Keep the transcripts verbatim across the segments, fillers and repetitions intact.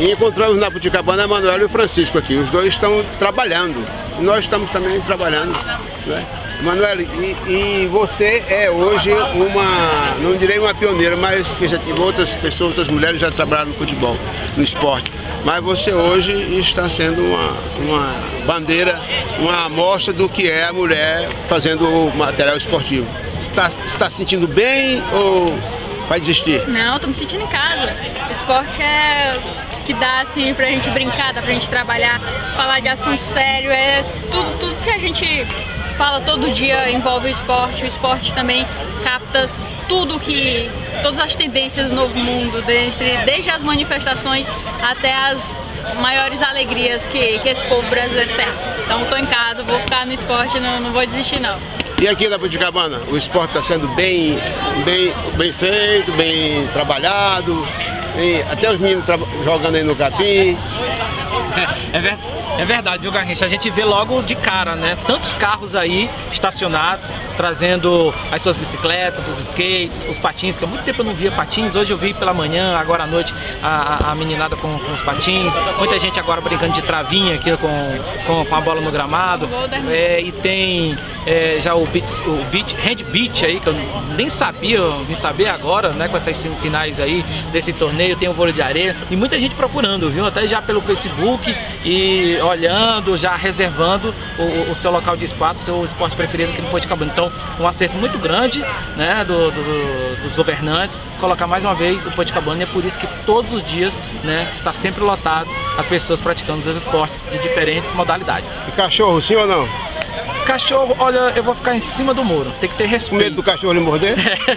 E encontramos na Jabuticabana a Manuela e o Francisco aqui. Os dois estão trabalhando. Nós estamos também trabalhando, né? Manuela, e, e você é hoje uma, não direi uma pioneira, mas que já tive outras pessoas, outras mulheres já trabalharam no futebol, no esporte. Mas você hoje está sendo uma, uma bandeira, uma amostra do que é a mulher fazendo o material esportivo. Está, está se sentindo bem ou vai desistir? Não, estou me sentindo em casa. O esporte é que dá assim pra gente brincar, dá pra gente trabalhar, falar de assunto sério, é tudo, tudo que a gente fala todo dia envolve o esporte. O esporte também capta tudo que, todas as tendências do novo mundo, dentre, desde as manifestações até as maiores alegrias que, que esse povo brasileiro tem. Então estou em casa, vou ficar no esporte, não, não vou desistir não. E aqui na Jabuticabana, o esporte está sendo bem, bem, bem feito, bem trabalhado, e até os meninos jogando aí no capim. É, é verdade. É verdade, viu, Garrincha? A gente vê logo de cara, né? Tantos carros aí estacionados, trazendo as suas bicicletas, os skates, os patins, que há muito tempo eu não via patins. Hoje eu vi pela manhã, agora à noite, a, a meninada com, com os patins. Muita gente agora brincando de travinha aqui com, com, com a bola no gramado. É, e tem é, já o beach, o beach, hand beach aí, que eu nem sabia, eu vim saber agora, né? Com essas semifinais aí desse torneio. Tem o vôlei de areia e muita gente procurando, viu? Até já pelo Facebook e olhando, já reservando o, o seu local de espaço, o seu esporte preferido aqui no Jabuticabana. Então, um acerto muito grande, né, do, do, dos governantes, colocar mais uma vez o Jabuticabana, e é por isso que todos os dias, né, está sempre lotado as pessoas praticando os esportes de diferentes modalidades. E cachorro, sim ou não? Cachorro, olha, eu vou ficar em cima do muro, tem que ter respeito. Com medo do cachorro lhe morder?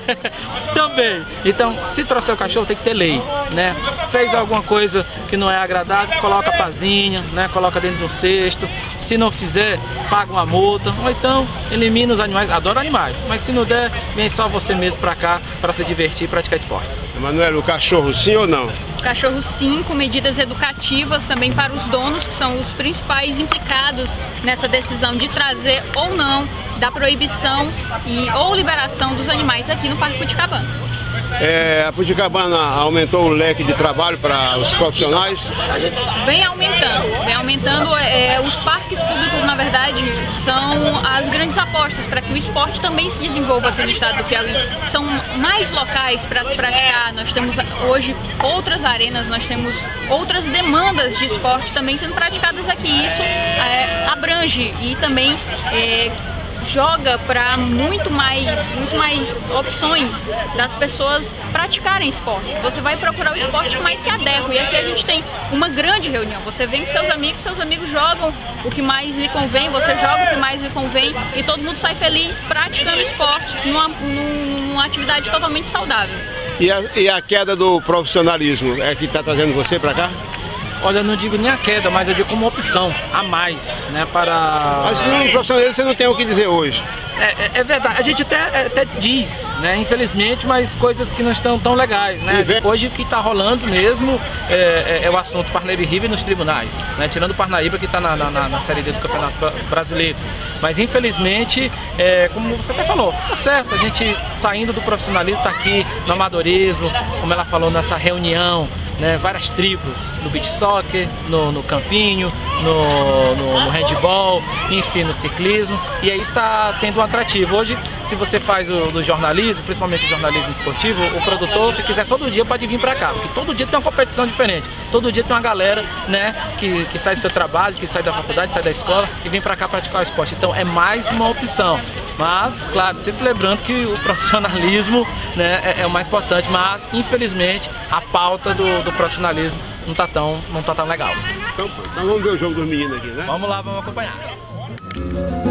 Também. Então, se trouxer o cachorro, tem que ter lei, né? Fez alguma coisa que não é agradável, coloca a pazinha, né? Coloca dentro de um cesto. Se não fizer, paga uma multa. Ou então, elimina os animais. Adoro animais, mas se não der, vem só você mesmo pra cá, pra se divertir e praticar esportes. Manuela, o cachorro, sim ou não? O cachorro, sim, com medidas educativas também para os donos, que são os principais implicados nessa decisão de trazer ou não da proibição e, ou liberação dos animais aqui no Parque Jabuticabana. É, a Jabuticabana aumentou o leque de trabalho para os profissionais? Vem aumentando, vem aumentando. É, os parques públicos, na verdade, são as grandes apostas para que o esporte também se desenvolva aqui no estado do Piauí. São mais locais para se praticar. Nós temos hoje outras arenas, nós temos outras demandas de esporte também sendo praticadas aqui. Isso é, abrange e também é, joga para muito mais, muito mais opções das pessoas praticarem esportes. Você vai procurar o esporte que mais se adequa, e aqui a gente tem uma grande reunião. Você vem com seus amigos, seus amigos jogam o que mais lhe convém, você joga o que mais lhe convém, e todo mundo sai feliz praticando esporte numa, numa atividade totalmente saudável. E a, e a queda do profissionalismo é que está trazendo você para cá? Olha, eu não digo nem a queda, mas eu digo como opção a mais, né, para... Mas no profissionalismo você não tem o que dizer hoje. É, é, é verdade, a gente até, até diz, né, infelizmente, mas coisas que não estão tão legais, né? Hoje o que está rolando mesmo é, é, é o assunto Parnaíba e River nos tribunais, né? Tirando o Parnaíba que está na, na, na Série D do Campeonato Brasileiro. Mas infelizmente, é, como você até falou, tá certo, a gente saindo do profissionalismo está aqui no amadorismo, como ela falou nessa reunião, né, várias tribos, no beach soccer, no, no campinho, no, no, no handball, enfim, no ciclismo, e aí está tendo um atrativo. Hoje, se você faz o do jornalismo, principalmente o jornalismo esportivo, o produtor, se quiser todo dia, pode vir para cá, porque todo dia tem uma competição diferente, todo dia tem uma galera, né, que, que sai do seu trabalho, que sai da faculdade, sai da escola e vem para cá praticar o esporte. Então é mais uma opção. Mas, claro, sempre lembrando que o profissionalismo, né, é, é o mais importante, mas infelizmente a pauta do, do profissionalismo não tá tão, não tá tão legal. Então, então vamos ver o jogo dos meninos aqui, né? Vamos lá, vamos acompanhar.